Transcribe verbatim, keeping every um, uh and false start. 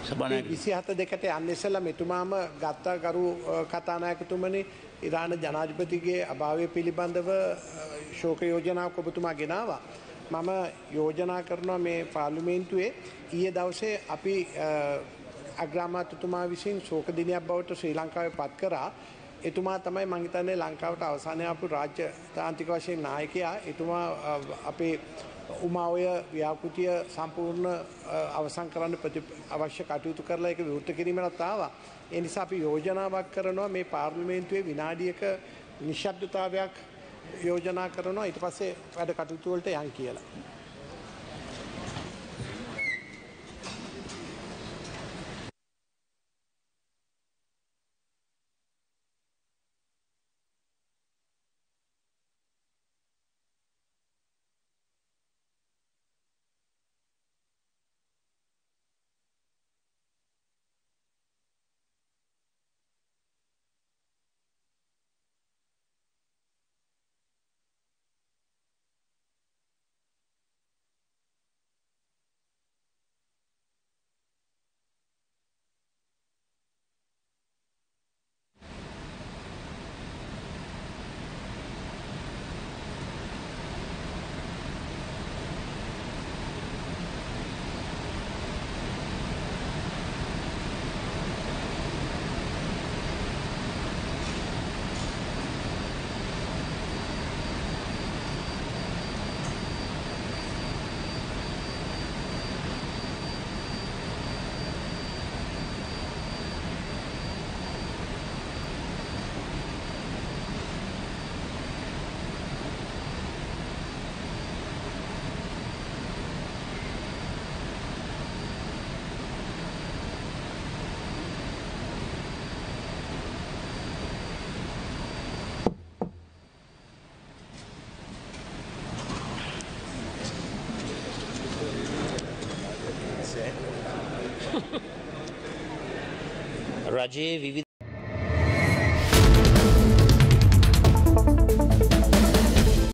සභානායක විසිහත දෙකට යන්න ඉස්සෙල්ලා මෙතුමාම ගත්ත ගරු කතානායකතුමනි ඉරාන ජනාධිපතිගේ අභාවය පිළිබඳව ශෝක යෝජනාවක් ඔබතුමා ගෙනාවා. මම යෝජනා කරනවා මේ පාර්ලිමේන්තුවේ ඊයේ දවසේ අපි අග්‍රාමාත්‍යතුමා විසින් ශෝක දිනයක් බවට ශ්‍රී ලංකාවේ පත් කරා. එතුමා තමයි මම හිතන්නේ ලංකාවට අවසානයේ ආපු රාජ්‍ය තාන්ත්‍රික වශයෙන් නායකයා. එතුමා අපේ උමාවය ව්‍යාපෘතිය සම්පූර්ණ අවසන් කරන්න අවශ්‍ය කටයුතු කරලා ඒක විවෘත කිරීමකට ආවා. ඒ නිසා අපි යෝජනාවක් කරනවා මේ පාර්ලිමේන්තුවේ විනාඩියක නිශ්ශබ්දතාවයක් යෝජනා කරනවා ඊට පස්සේ වැඩ කටයුතු වලට යන් කියලා. රජයේ විවිධ